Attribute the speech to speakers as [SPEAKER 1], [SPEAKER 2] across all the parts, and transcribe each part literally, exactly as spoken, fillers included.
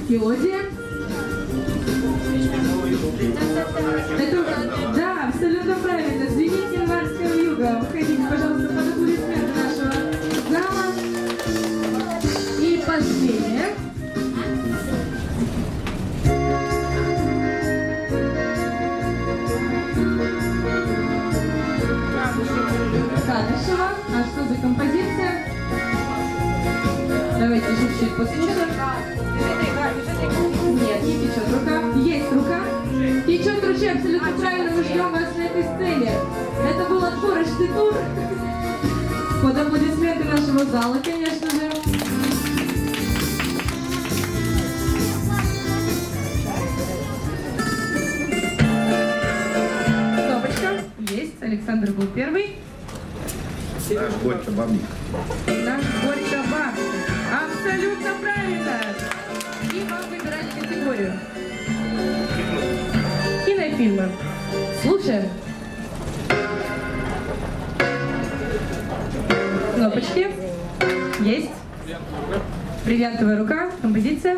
[SPEAKER 1] Мелодия. Это, да, абсолютно правильно. Звенит январского юга. Входите, пожалуйста, под аплодисменты нашего зала. И последнее. Кадышева. А что за композиция? Давайте чуть-чуть послушаем. Нет, не течет рука. Есть рука. Течет ручей, абсолютно правильно. Мы ждем вас на этой сцене. Это был отборочный тур. Под аплодисменты нашего зала, конечно же. Кнопочка. Есть. Александр был первый.
[SPEAKER 2] Наш Борька Бабник.
[SPEAKER 1] Наш Борька Бабник. Абсолютно правильно. И вам выбирать категорию. Кинофильмы. Слушаем. Кнопочки. Есть. Бриллиантовая рука. Композиция.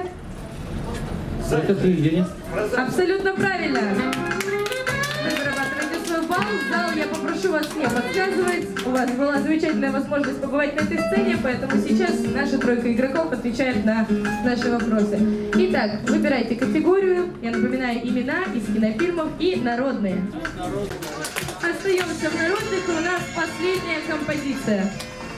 [SPEAKER 1] Абсолютно правильно. Вы зарабатываете свой балл. Зал, я попрошу вас не подсказывать. У вас была замечательная возможность побывать на этой сцене, поэтому сейчас наша тройка игроков отвечает на наши вопросы. Итак, выбирайте категорию. Я напоминаю, имена из кинофильмов и народные. Остаемся в народных, и у нас последняя композиция.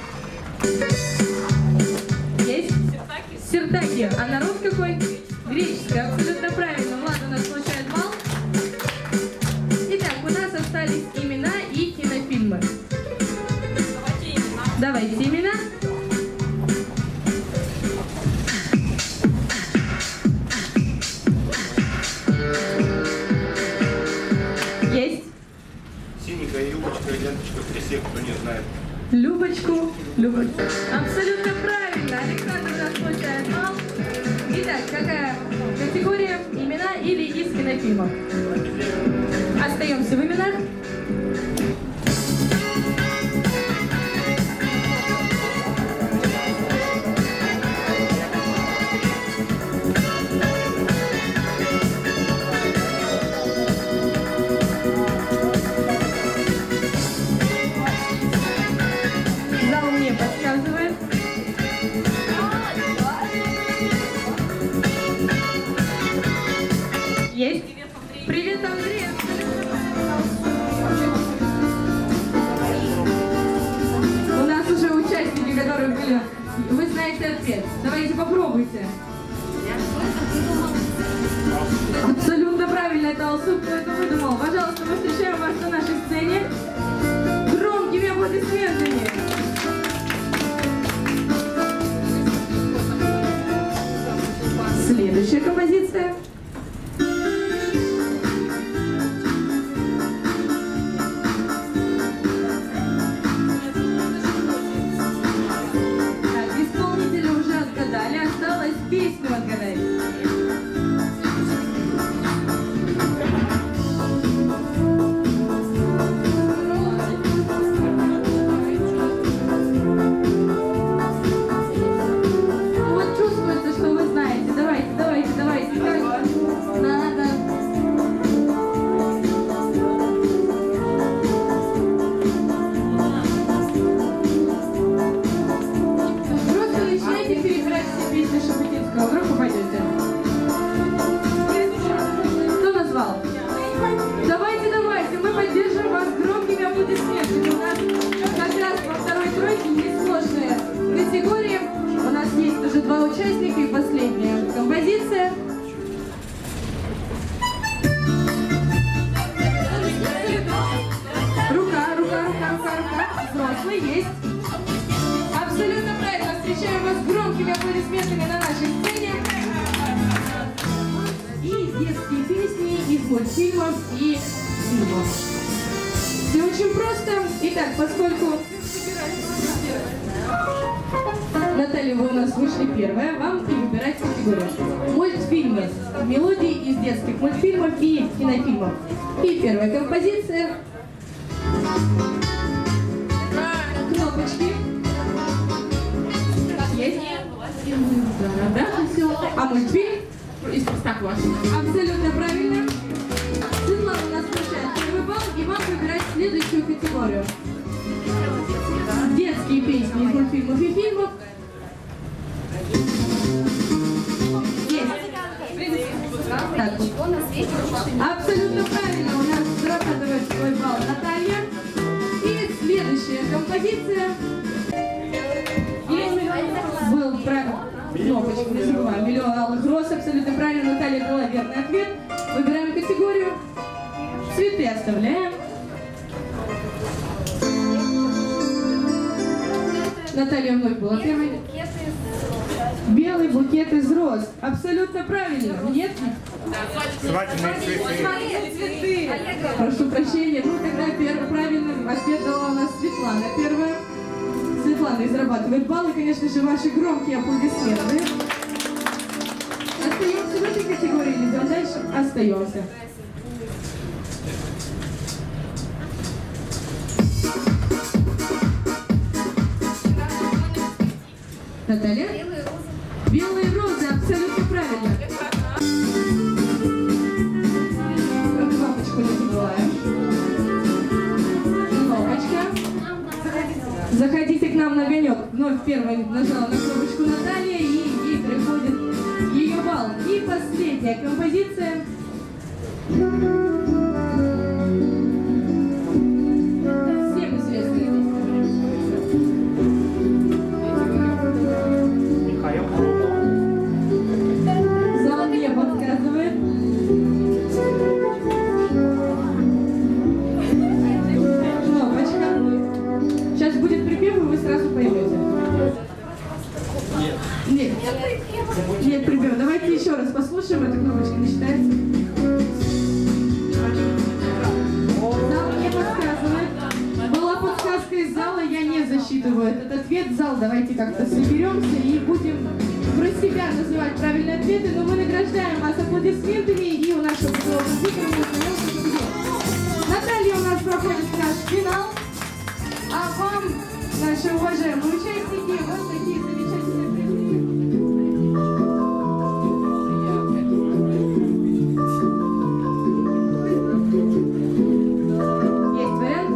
[SPEAKER 1] Есть? Сиртаки. А народ какой? Греческая. Абсолютно правильно. Влад у нас получает балл. Итак, у нас остались имена и кинофильмы. Давайте имена. Есть?
[SPEAKER 2] Синенькая юбочка, ленточка, все, кто не знает.
[SPEAKER 1] Любочку. Любочку. Абсолютно правильно. Александр у нас получает балл. Итак, какая категория? Имена или из кинофильмов? Остаемся в именах. Зал мне подсказывает. Есть? Привет, Андрей! У нас уже участники, которые были. Вы знаете ответ. Давайте попробуйте. Абсолютно правильно, это Алсу, кто это выдумал. Пожалуйста, мы встречаем вас на нашей сцене громкими аплодисментами. Следующая композиция. Так, исполнители уже отгадали, осталось песню отгадать. Вот чувствуется, что вы знаете. Давайте, давайте, давайте. Как надо. Просто начинайте перебирать все песни Шабутинского. Вдруг попадете. Кто назвал? Давайте, давайте. Мы поддержим вас громкими аплодисментами. У нас как раз во второй тройке есть сложные категории. У нас есть уже два участника и последняя композиция. Рука, рука, рука, рука, рука. Взрослый есть. Абсолютно правильно. Встречаем вас громкими аплодисментами на нашей сцене. И детские песни из мультфильмов и фильмов. Все очень просто. Итак, поскольку Наталья, вы у нас вышли первая, вам и выбирать категорию. Мультфильмы. Мелодии из детских мультфильмов и кинофильмов. И первая композиция. Кнопочки. Есть? Да, да, все. А мультфильм?
[SPEAKER 3] из Простоквашино.
[SPEAKER 1] Абсолютно правильно. Светлана у нас получает первый балл, и вам выбирать следующую категорию. Детские песни из мультфильмов и фильмов. Так. Абсолютно правильно. У нас зарабатывает свой балл Наталья. И следующая композиция. Был правильно. Кнопочку не забываем. Миллион алых роз. Абсолютно правильно. Наталья дала верный ответ. Выбираем категорию. Цветы оставляем. Наталья вновь была первой. Белый букет из роз. Абсолютно правильно. Нет?
[SPEAKER 2] Свадебные цветы.
[SPEAKER 1] Прошу прощения. Ну, тогда первый правильный ответ дала у нас Светлана. Первая. Светлана израбатывает баллы. Конечно же, ваши громкие аплодисменты. Остаемся в этой категории или идем дальше? Остаемся. Наталья? Белые розы. Белые розы, абсолютно правильно. Кнопочку не забываем. Кнопочка. Заходите к нам на огонек. Вновь первой нажала на кнопочку Наталья, и ей приходит ее балл. И последняя композиция. Всем известная. Зал мне подсказывает. Кнопочка. Сейчас будет припев, и вы сразу поймете. Нет. Нет. Нет припева. Давайте еще раз послушаем. Эта кнопочка не считается. Зал мне подсказывает. Была подсказка из зала, я не засчитываю этот ответ. Зал, давайте как-то соберемся и будем про себя называть правильные ответы, но мы награждаем вас аплодисментами, и у нашего композитора мы узнаем, что где. Наталья у нас проходит наш финал, а вам, наши уважаемые участники, вот такие замечательные призы. Есть вариант?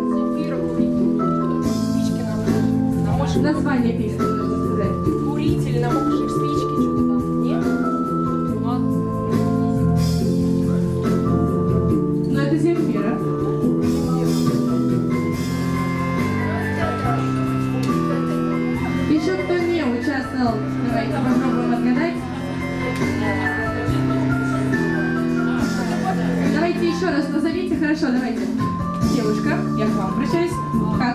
[SPEAKER 1] Название песни нужно сказать.
[SPEAKER 3] Куритель, намокший в спичке, что-то там. Нет?
[SPEAKER 1] Но это Земфира. Еще кто не участвовал, давайте попробуем отгадать. Давайте еще раз назовите. Хорошо, давайте. Девушка, я к вам обращаюсь. Как?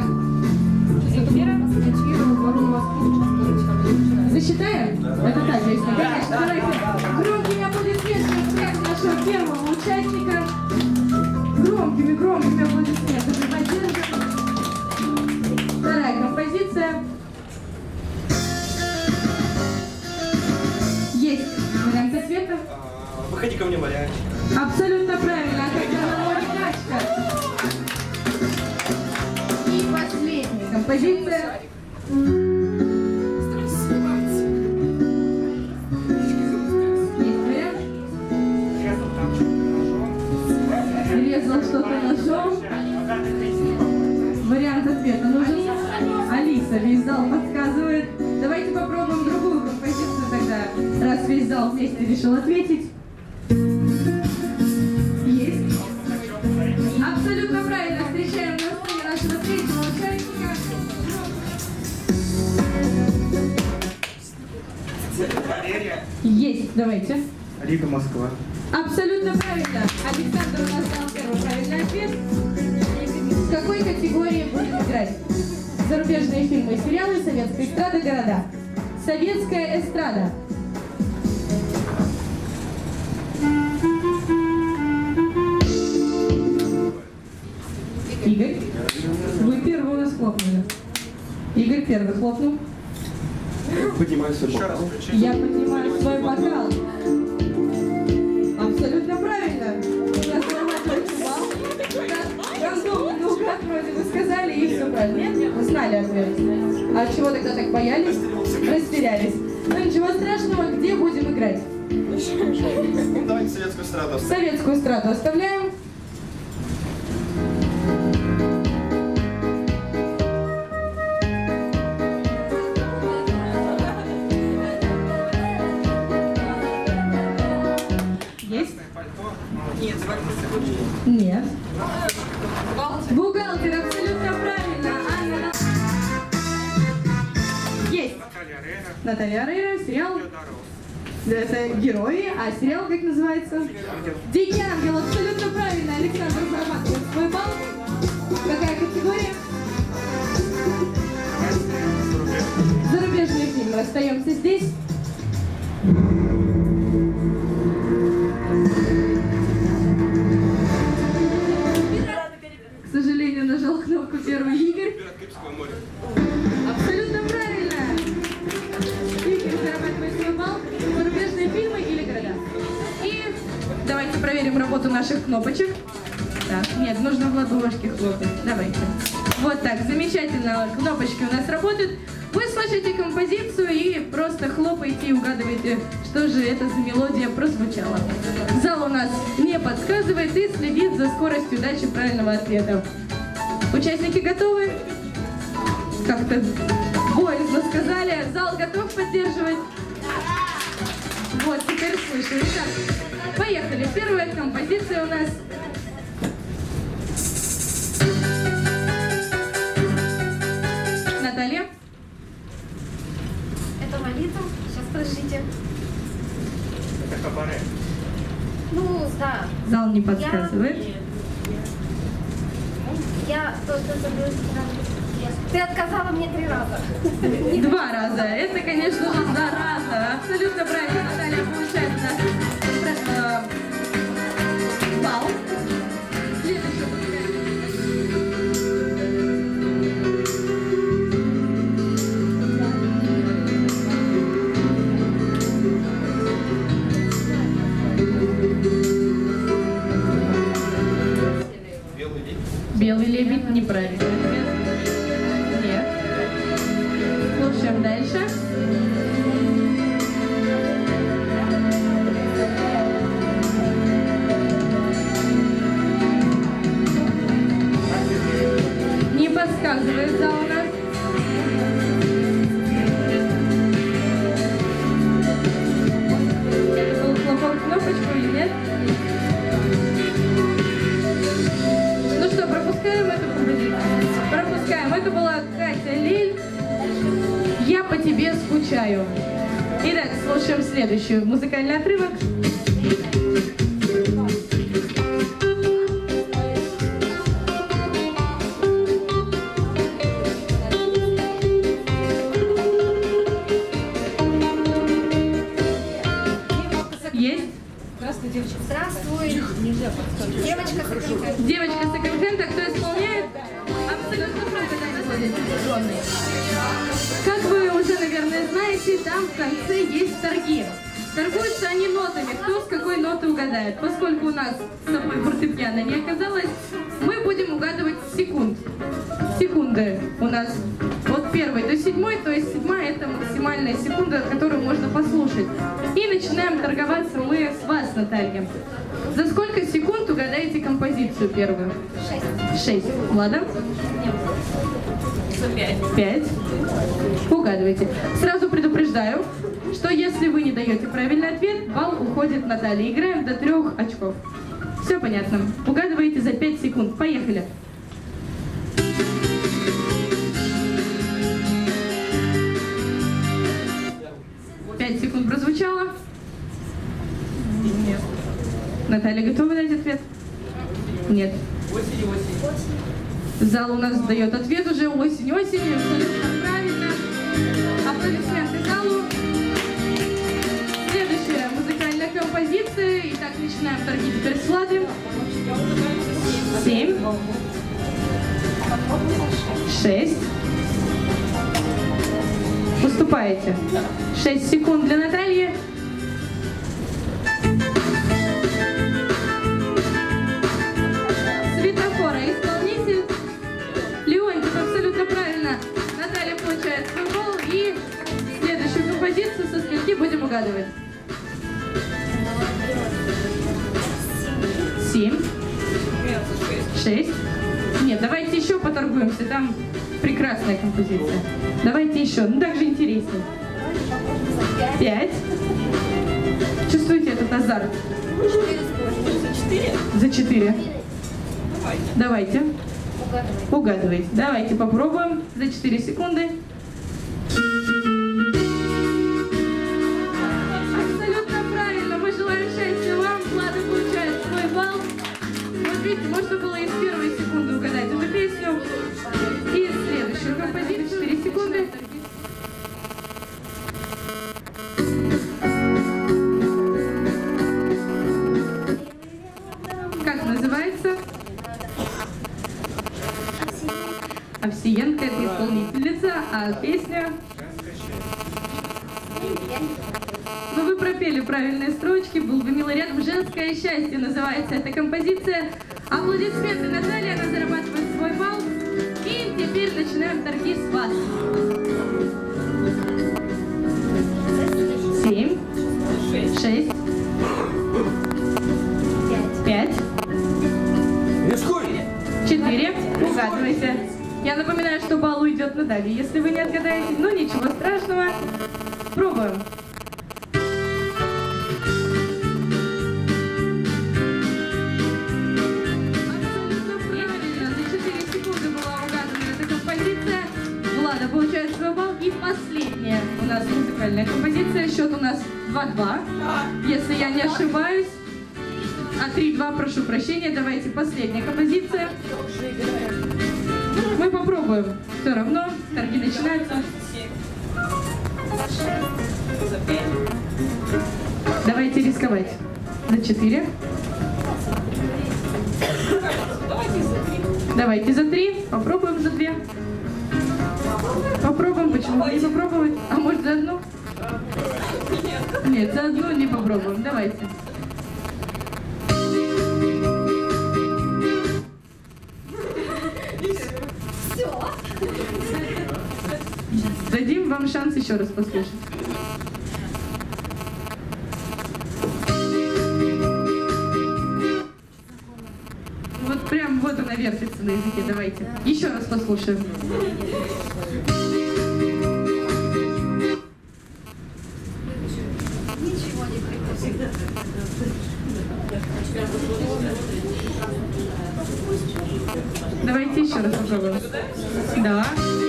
[SPEAKER 1] Засчитаем? Это так, если конечно. Давайте громкими аплодисментами всех нашего первого участника. Громкими, громкими аплодисментами поддержим. Вторая композиция. Есть вариант ответа.
[SPEAKER 2] Выходи ко мне, Мария.
[SPEAKER 1] Абсолютно правильно. Качка. И последняя композиция. Резал что-то ножом. Вариант ответа нужен. Алиса, весь зал подсказывает. Давайте попробуем другую композицию тогда, раз весь зал вместе решил ответить. Есть. Абсолютно правильно. Встречаем на сцене нашего третьего участника.
[SPEAKER 2] Валерия.
[SPEAKER 1] Есть. Давайте.
[SPEAKER 2] Лига Москва.
[SPEAKER 1] Абсолютно правильно. Александр у нас дал первый правильный ответ. В какой категории будем играть? Зарубежные фильмы и сериалы, советская эстрада, города. Советская эстрада. Игорь, вы первый у нас хлопнули. Игорь первый хлопнул.
[SPEAKER 2] Поднимаю свой бокал.
[SPEAKER 1] Я поднимаю свой бокал. Абсолютно правильно. Я зарабатываю балл. Рандомно, ну как вроде вы сказали, и все правильно. Нет? Вы знали ответ. А чего тогда так боялись? Растерялись. Ну ничего страшного, где будем играть?
[SPEAKER 2] Ну, давайте советскую эстраду оставим.
[SPEAKER 1] Советскую эстраду оставляем. Есть? Нет. Бухгалтер, абсолютно правильно. Анна. Есть. Наталья Орейро, сериал. Это герои, а сериал как называется? Дикий ангел, абсолютно правильно. Александр зарабатывает свой балл. Какая категория? Зарубежные фильмы. Остаемся здесь. К сожалению, нажал кнопку первый Игорь. Абсолютно правильно. Игорь зарабатывает свой балл. Зарубежные фильмы или города. И давайте проверим работу наших кнопочек. Так, нет, нужно в ладошки хлопать. Давайте. Вот так, замечательно. Кнопочки у нас работают. Вы слышите композицию и просто хлопаете и угадываете, что же это за мелодия прозвучала. Зал у нас не подсказывает и следит за скоростью дачи правильного ответа. Участники готовы? Как-то боязно сказали. Зал готов поддерживать? Вот, теперь слышу. Итак, поехали. Первая композиция у нас. Наталья?
[SPEAKER 4] Это молитва. Сейчас, подождите.
[SPEAKER 2] Это кабаре.
[SPEAKER 4] Ну, да.
[SPEAKER 1] Зал не подсказывает.
[SPEAKER 4] Я только забыла. Ты отказала мне три раза.
[SPEAKER 1] Два раза. Это, конечно же, зараза. Абсолютно правильно. Наталья получает у нас э, балл. Следующий.
[SPEAKER 2] Белый лебедь.
[SPEAKER 1] Белый лебедь неправильно. Нет. Слушаем дальше. Не подсказывает зал у нас. Это был хлопок в кнопочку или нет? Ну что, пропускаем эту композицию? Пропускаем. Это была Катя Лель. Я по тебе скучаю. Итак, слушаем следующий музыкальный отрывок. Есть?
[SPEAKER 4] Здравствуй, девочка. Здравствуй. Девочка с секонд-хенда.
[SPEAKER 1] Девочка секонд-хенда, кто исполняет? Абсолютно правильно. Как вы уже, наверное, знаете, там в конце есть торги. Торгуются они нотами, кто с какой ноты угадает. Поскольку у нас с собой фортепиано не оказалось, мы будем угадывать секунд. Секунды у нас от первой до седьмой, то есть седьмая это максимальная секунда, которую можно послушать. И начинаем торговаться мы с вас, Наталья. За сколько секунд угадаете композицию первую?
[SPEAKER 4] Шесть.
[SPEAKER 1] Шесть. Влада?
[SPEAKER 3] Пять.
[SPEAKER 1] Пять. Угадывайте. Сразу предупреждаю, что если вы не даете правильный ответ, балл уходит Наталье. Играем до трех очков. Все понятно. Угадываете за пять секунд. Поехали. Пять секунд прозвучало. Нет. Наталья, готова дать ответ? Нет.
[SPEAKER 3] Осень, осень.
[SPEAKER 1] Зал у нас дает ответ уже. Осень, осень. Абсолютно правильно. Аплодисменты залу. Следующая музыкальная композиция. Итак, начинаем торги теперь с Влады. Семь. Шесть. Уступаете. Шесть секунд для Натальи. Светофора. Исполнитель. Леонтьев, абсолютно правильно. Наталья получает свой гол. И следующую композицию со скольки будем угадывать. семь, шесть. Нет, давайте еще поторгуемся, там прекрасная композиция. Давайте еще, ну так же интереснее. Пять. Чувствуете этот азарт? За четыре. Давайте. Угадывайте. Давайте попробуем за четыре секунды. Абсолютно правильно. Мы желаем счастья вам. Влада получает свой балл. Вот видите, можно было и с первой секунды угадать эту песню. И следующую композицию. четыре секунды. Как называется? Овсиенко — это исполнительница, а песня... Ну, вы пропели правильные строчки, был бы мило рядом. «Женское счастье» называется эта композиция. Аплодисменты Наталье, она зарабатывает свой балл. И теперь начинаем торги с вас. Семь, шесть, пять, четыре. Угадывайте. Я напоминаю, что балл уйдет Наталье, если вы не отгадаете. Ну, ничего страшного. Пробуем. Абсолютно правильно. За четыре секунды была угадана эта композиция. Влада получает свой балл. И последняя у нас музыкальная композиция. Счет у нас два-два. Если я не ошибаюсь. А три-два, прошу прощения. Давайте последняя композиция. Мы попробуем. Все равно торги начинаются. Давайте рисковать. За четыре. Давайте за три. Попробуем за две. Попробуем. Почему не попробовать? А может за одну? Нет, за одну не попробуем. Давайте. Дадим вам шанс еще раз послушать. Вот прям вот она вертится на языке. Давайте. Еще раз послушаем.
[SPEAKER 4] Ничего не приходит.
[SPEAKER 1] Давайте еще раз попробуем. Да.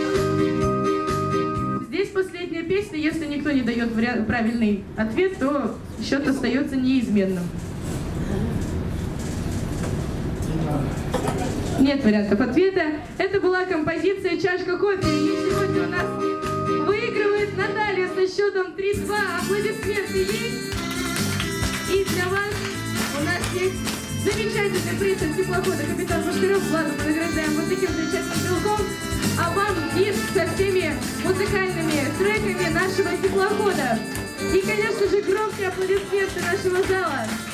[SPEAKER 1] Здесь последняя песня. Если никто не дает правильный ответ, то счет остается неизменным. Нет вариантов ответа. Это была композиция «Чашка кофе». И сегодня у нас выигрывает Наталья со счетом три-два. Аплодисменты есть. И для вас у нас есть замечательный приз от теплохода «Капитан Пушкарев». Владу мы награждаем вот таким замечательным пилком. А вам диск со всеми музыкальными треками нашего теплохода. И, конечно же, громкие аплодисменты нашего зала.